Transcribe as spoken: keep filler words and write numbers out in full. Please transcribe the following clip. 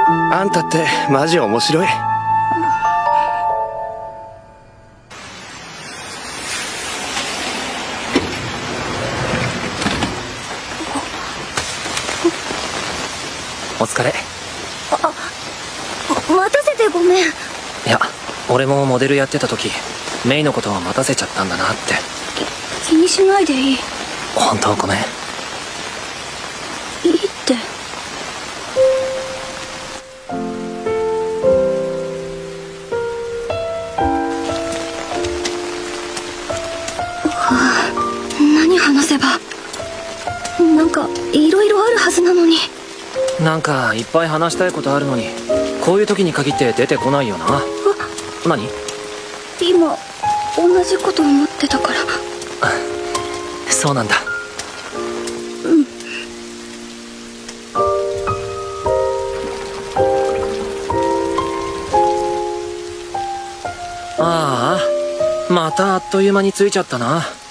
あんたってマジ面白い。 お疲れ。 あ、待たせてごめん。いや、俺もモデルやってた時メイのことは待たせちゃったんだなって。 気にしないでいい。 本当ごめん。 いいって何話せば。なんかいろいろあるはずなのに。 なんかいっぱい話したいことあるのにこういう時に限って出てこないよな。何？ 今同じこと思ってたから。 そうなんだ。 うん。 ああ、またあっという間に着いちゃったな。